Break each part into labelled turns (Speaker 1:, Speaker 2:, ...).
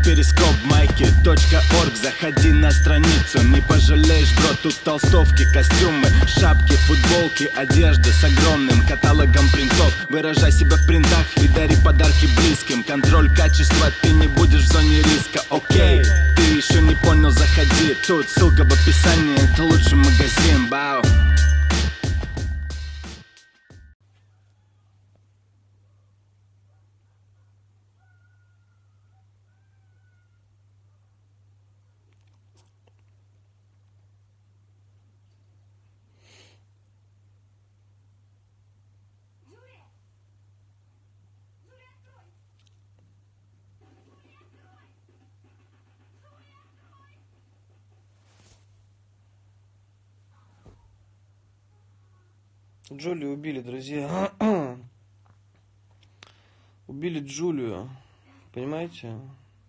Speaker 1: перископ майки.орг. Заходи на страницу, не пожалеешь, бро. Тут толстовки, костюмы, шапки, футболки, одежда с огромным каталогом принтов. Выражай себя в принтах и дари подарки близким. Контроль качества, ты не будешь в зоне риска. Окей, ты еще не понял, заходи. Тут ссылка в описании, это лучший магазин. Бау.
Speaker 2: Джулию убили, друзья. Убили Джулию. Понимаете?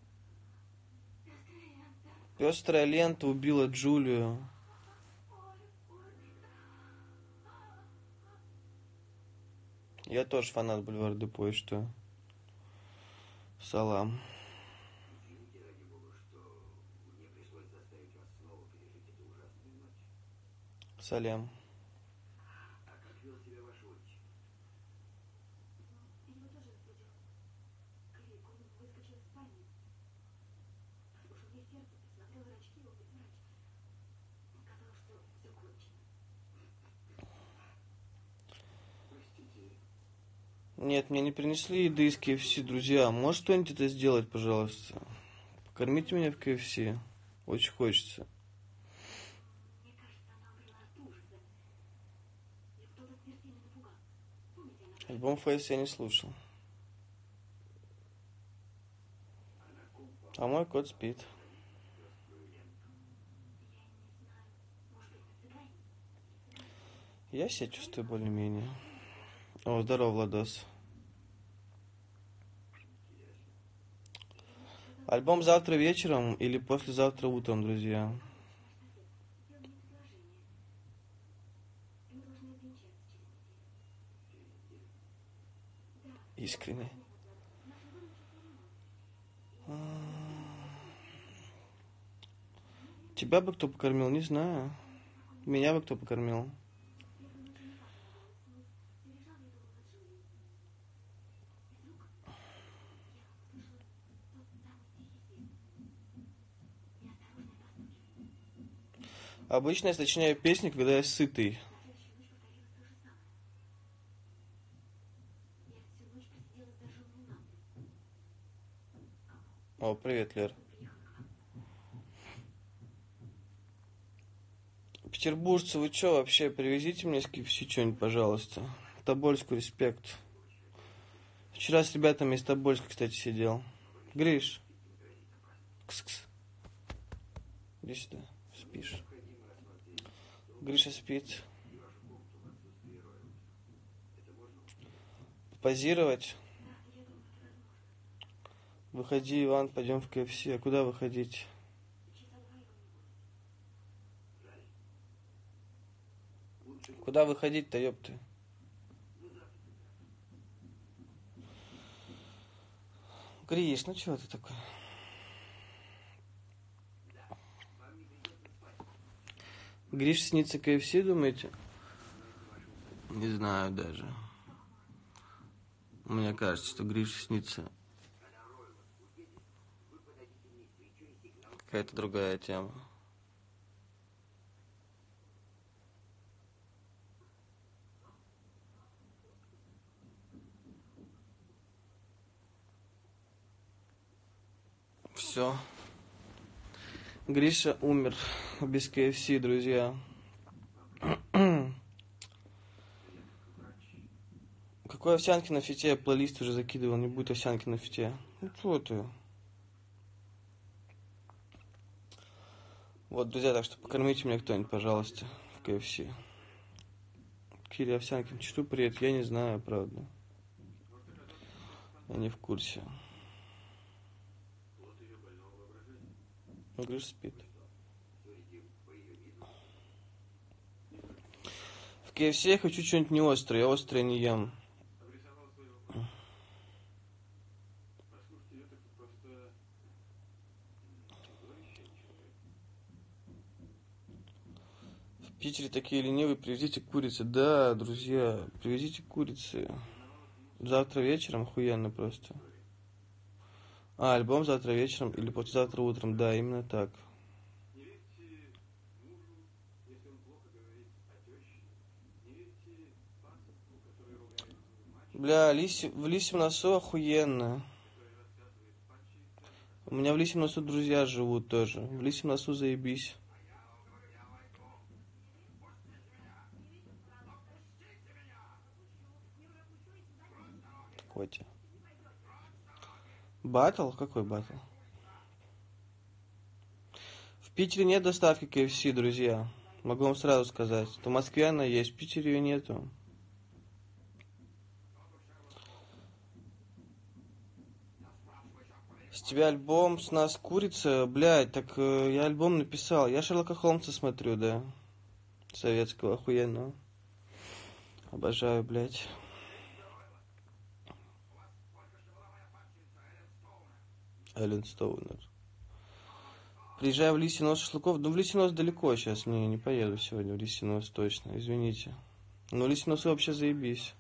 Speaker 2: Пестрая лента убила Джулию. Я тоже фанат Бульвара Депо, и что? Салам. Салям. Нет, мне не принесли еды из KFC, друзья. Может кто-нибудь это сделать, пожалуйста? Покормите меня в KFC. Очень хочется. Альбом Фейс я не слушал. А мой кот спит. Я себя чувствую более-менее. О, здорово, Владос. Альбом завтра вечером или послезавтра утром, друзья. Искренне. Тебя бы кто покормил, не знаю. Меня бы кто покормил. Обычно я сочиняю песни, когда я сытый. О, привет, Лер. Петербуржцы, вы чё вообще? Привезите мне с KFC что-нибудь, пожалуйста. Тобольску респект. Вчера с ребятами из Тобольска, кстати, сидел. Гриш. Кс-кс. Иди сюда. Спишь. Гриша спит. Позировать. Выходи, Иван, пойдем в KFC. А куда выходить? Куда выходить-то, ёпты? Гриш, ну чего ты такой? Гриш снится KFC, думаете? Не знаю даже. Мне кажется, что Гриш снится какая-то другая тема. Все. Гриша умер без KFC, друзья. Какой овсянки на фите? Я плейлист уже закидывал, не будет овсянки на фите. Ну что ты? Вот, друзья, так что покормите меня кто-нибудь, пожалуйста, в KFC. Кири овсянки, чту привет, я не знаю, правда. Я не в курсе. Гриш спит. В KFC я хочу что-нибудь не острое, я острое не ем. В Питере такие ленивые, привезите курицы. Да, друзья, привезите курицы. Завтра вечером охуенно просто. Альбом завтра вечером или послезавтра утром. Да, именно так. Бля, в Лисьем носу охуенно. У меня в Лисьем носу друзья живут тоже. В Лисьем носу заебись. Котя. Батл? Какой батл? В Питере нет доставки KFC, друзья. Могу вам сразу сказать. В Москве она есть, в Питере ее нету. С тебя альбом, с нас курица, блядь, так я альбом написал. Я Шерлока Холмса смотрю, да. Советского, охуенного. Обожаю, блядь. Эллен Стоунер. Приезжаю в Лисий-Нос шашлыков. Ну, в Лисий-Нос далеко сейчас. Не поеду сегодня в Лисий-Нос точно. Извините. Но Лисий-Нос вообще заебись.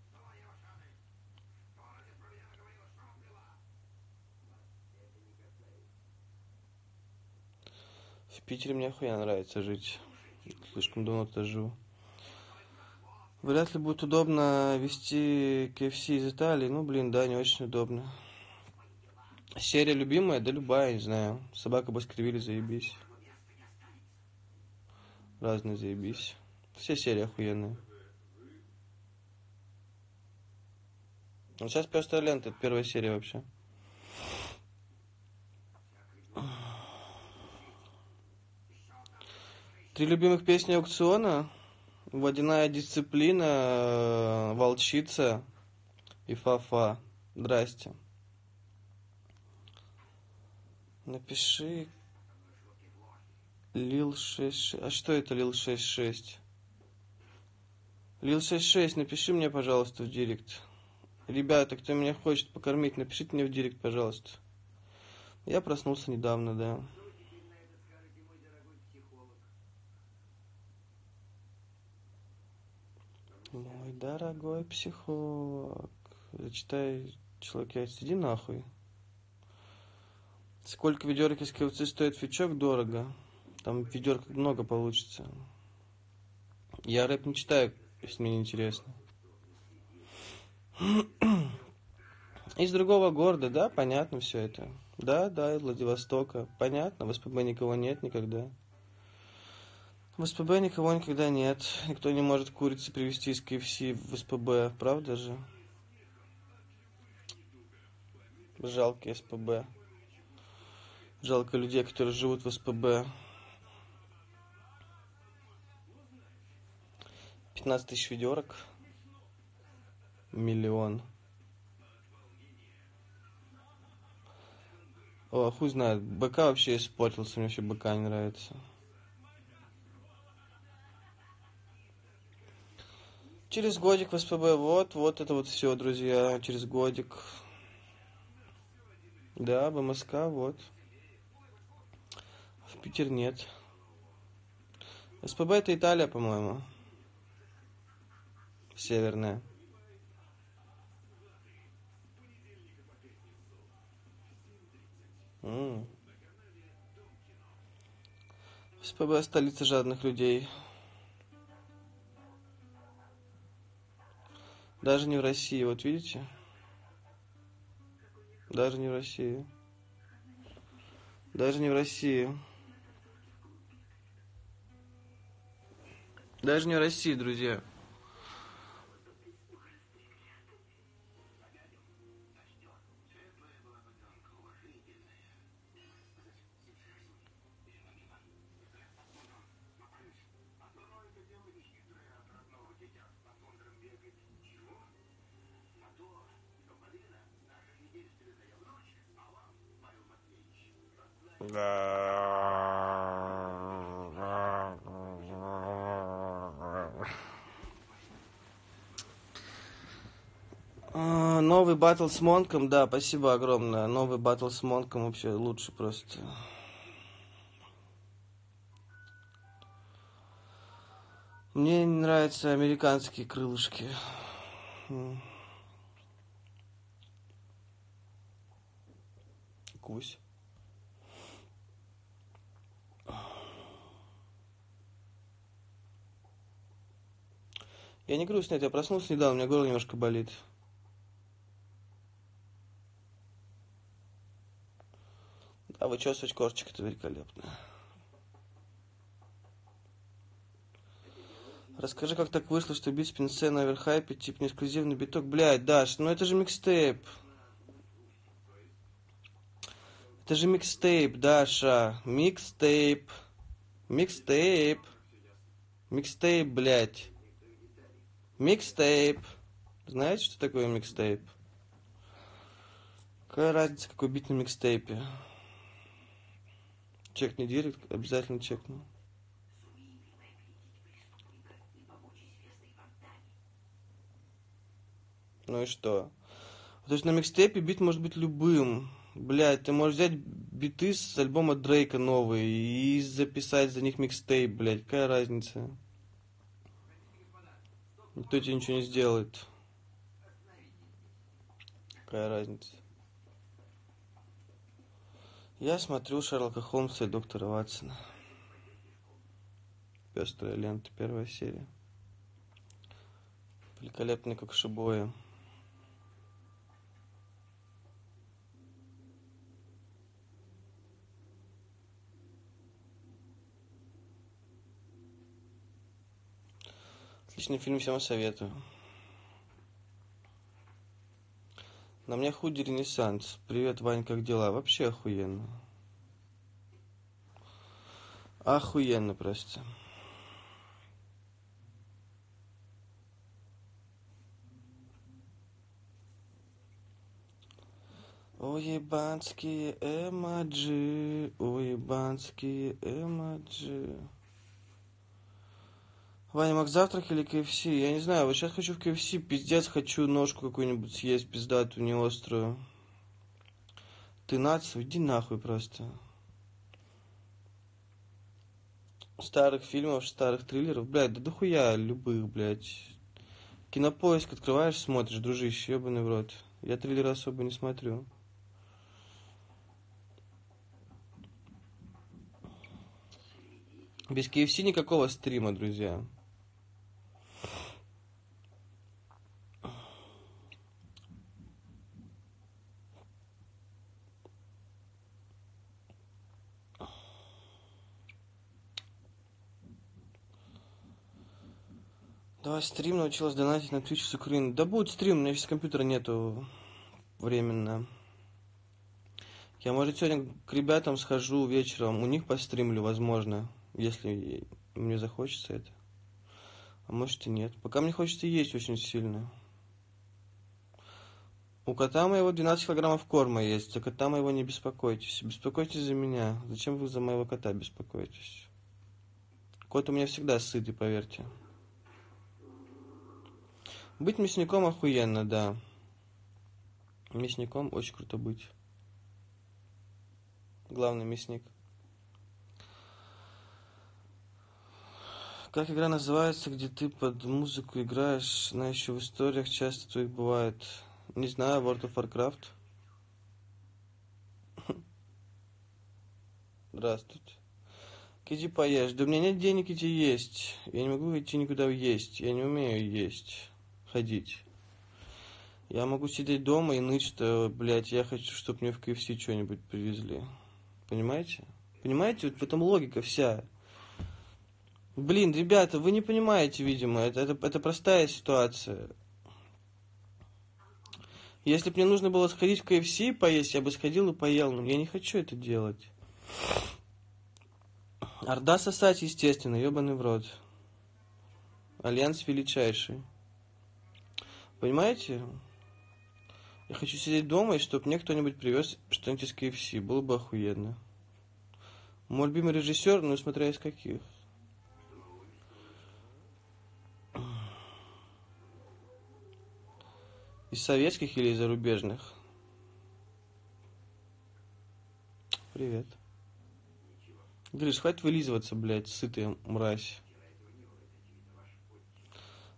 Speaker 2: В Питере мне охуенно нравится жить. Слишком давно туда живу. Вряд ли будет удобно везти KFC из Италии. Ну, блин, да, не очень удобно. Серия любимая? Да любая, не знаю. Собака Баскервилей, заебись. Разные заебись. Все серии охуенные. Ну, сейчас «Пёстрая лента», это первая серия вообще. Три любимых песни аукциона. «Водяная дисциплина», «Волчица» и «Фа-фа». Здрасте. Напиши Лил 66. А что это Лил 66? Лил 66, напиши мне, пожалуйста, в директ. Ребята, кто меня хочет покормить, напишите мне в директ, пожалуйста. Я проснулся недавно, да. Мой дорогой психолог. Зачитай, человек, иди нахуй. Сколько ведерок из КФЦ стоит фичок? Дорого. Там ведерок много получится. Я рэп не читаю, если мне не интересно. Из другого города, да, понятно все это. Да, из Владивостока. Понятно, в СПБ никого нет никогда. В СПБ никого никогда нет. Никто не может курицы привезти из КФС в СПБ, правда же? Жалко СПБ. Жалко людей, которые живут в СПБ. 15 тысяч ведерок. Миллион. О, хуй знает. БК вообще испортился. Мне вообще БК не нравится. Через годик в СПБ. Вот это вот все, друзья. Через годик. Да, БМСК, вот. В Питер нет. СПБ это Италия, по-моему. Северная. СПБ столица жадных людей. Даже не в России, вот видите? Даже не в России. Даже не в России. Даже не в России, друзья. Новый батл с Монком, да, спасибо огромное. Новый батл с Монком вообще лучше просто. Мне не нравятся американские крылышки. Гусь. Я не грустный, я проснулся недавно, у меня горло немножко болит. А вычесывать корчик это великолепно. Расскажи, как так вышло, что бит спинце на оверхайпе, типа не эксклюзивный биток. Блядь, Даш, ну это же микстейп. Это же микстейп, Даша. Микстейп. Микстейп. Микстейп, блядь. Микстейп. Знаете, что такое микстейп? Какая разница, какой бит на микстейпе? Чекни директ, обязательно чекну. Ну и что? То есть на микстейпе бит может быть любым. Блядь, ты можешь взять биты с альбома Дрейка новые и записать за них микстейп, блядь. Какая разница? Никто тебе ничего не сделает. Какая разница? Я смотрю Шерлока Холмса и доктора Ватсона. Пестрая лента, 1 серия. Великолепный как шибоя. Отличный фильм, всем советую. На мне худи Ренессанс. Привет, Вань, как дела? Вообще охуенно. Охуенно просто. Уебанские эмоджи, уебанские эмоджи. Ваня, Мак, завтрак или КФС? Я не знаю, вот сейчас хочу в КФС, пиздец, хочу ножку какую-нибудь съесть, пиздатую, не острую. Ты нацию, иди нахуй просто. Старых фильмов, старых триллеров, блядь, да дохуя любых, блядь. Кинопоиск открываешь, смотришь, дружище, ебаный в рот. Я триллеры особо не смотрю. Без KFC никакого стрима, друзья. Давай стрим, научилась донатить на Twitch с Украины. Да будет стрим, у меня сейчас компьютера нету временно. Я, может, сегодня к ребятам схожу вечером, у них постримлю, возможно, если мне захочется это. А может и нет. Пока мне хочется есть очень сильно. У кота моего 12 килограммов корма есть. За кота моего не беспокойтесь. Беспокойтесь за меня. Зачем вы за моего кота беспокоитесь? Кот у меня всегда сытый, поверьте. Быть мясником охуенно, да. Мясником очень круто быть. Главный мясник. Как игра называется, где ты под музыку играешь? Она еще в историях часто твоих бывает. Не знаю, World of Warcraft. Здравствуйте. Иди поешь. Да у меня нет денег идти есть. Я не могу идти никуда есть. Я не умею есть. Ходить. Я могу сидеть дома и ныть, что, блядь, я хочу, чтобы мне в КФС что-нибудь привезли. Понимаете? Понимаете? Вот в этом логика вся. Блин, ребята, вы не понимаете, видимо. Это простая ситуация. Если бы мне нужно было сходить в КФС и поесть, я бы сходил и поел. Но я не хочу это делать. Орда сосать, естественно, ебаный в рот. Альянс величайший. Понимаете? Я хочу сидеть дома, и чтобы мне кто-нибудь привез что-нибудь из КФС. Было бы охуенно. Мой любимый режиссер, ну смотря из каких. Из советских или из зарубежных? Привет. Гриш, хватит вылизываться, блядь, сытая мразь.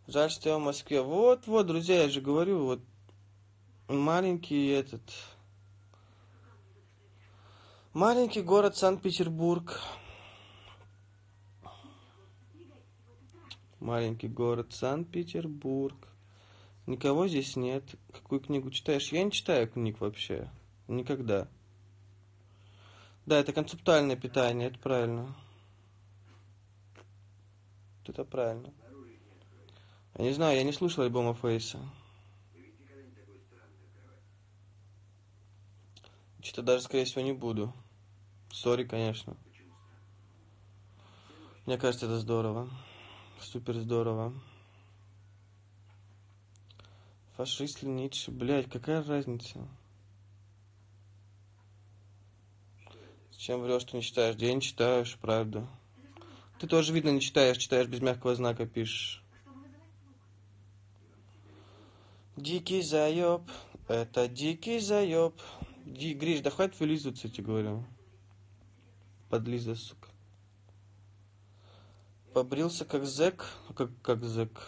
Speaker 2: Жаль, что я в Москве. Вот, друзья, я же говорю, вот маленький маленький город Санкт-Петербург. Маленький город Санкт-Петербург. Никого здесь нет. Какую книгу читаешь? Я не читаю книг вообще. Никогда. Да, это концептуальное питание, это правильно. Это правильно. Я не знаю, я не слушал альбома Фейса. Что-то даже, скорее всего, не буду. Сори, конечно. Мне кажется, это здорово. Супер здорово. Фашист ли Ницше? Блядь, какая разница? Зачем врешь, что не читаешь? Да я не читаю, правда. Ты тоже, видно, не читаешь, читаешь без мягкого знака, пишешь. Дикий заеб, это дикий заеб. Гриш, да хватит вылизываться, я тебе говорю. Подлиза, сука. Побрился как зэк. Как зэк.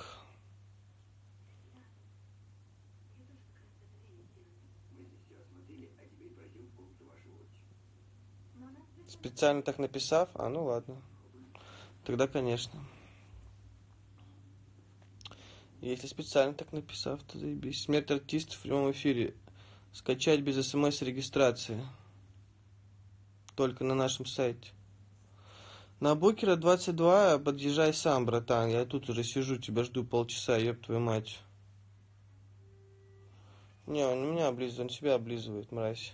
Speaker 2: Специально так написав? А, ну ладно. Тогда, конечно. Если специально так написав, то заебись. Смерть артистов в прямом эфире. Скачать без смс-регистрации. Только на нашем сайте. На Букера 22 подъезжай сам, братан. Я тут уже сижу, тебя жду полчаса, ёб твою мать. Не, он меня облизывает, он себя облизывает, мразь.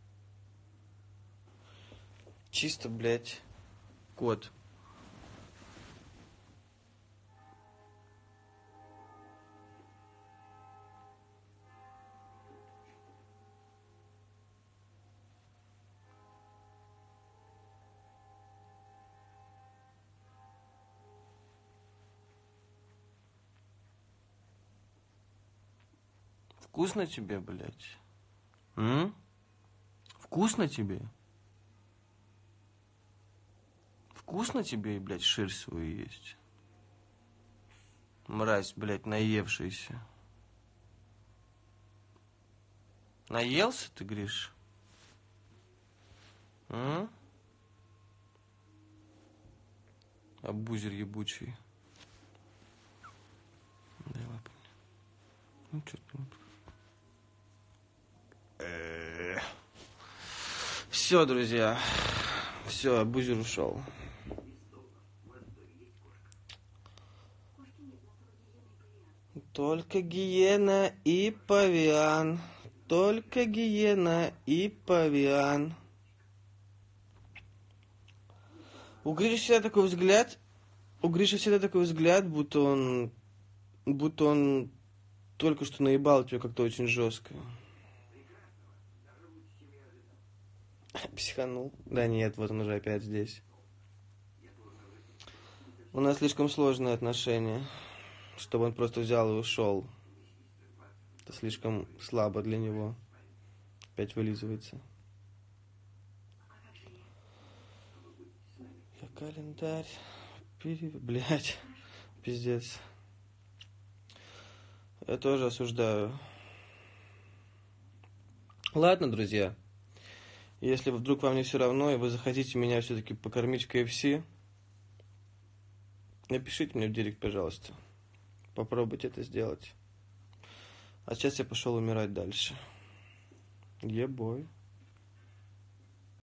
Speaker 2: Чисто, блядь, кот. Вкусно тебе, блядь? Вкусно тебе? Вкусно тебе, блядь, шерсть свою есть? Мразь, блядь, наевшийся. Наелся ты, Гриш? Абузер ебучий. Давай, ну, что ты... Все, друзья. Все, абузер ушел. Только гиена и павиан. Только гиена и павиан. У Гриши всегда такой взгляд. Будто он только что наебал тебя как-то очень жестко. Психанул. Да нет, вот он уже опять здесь. У нас слишком сложные отношения, чтобы он просто взял и ушел. Это слишком слабо для него. Опять вылизывается. Я календарь Блядь, пиздец. Я тоже осуждаю. Ладно, друзья. Если вдруг вам не все равно, и вы захотите меня все-таки покормить в KFC, напишите мне в директ, пожалуйста. Попробуйте это сделать. А сейчас я пошел умирать дальше. Ебой.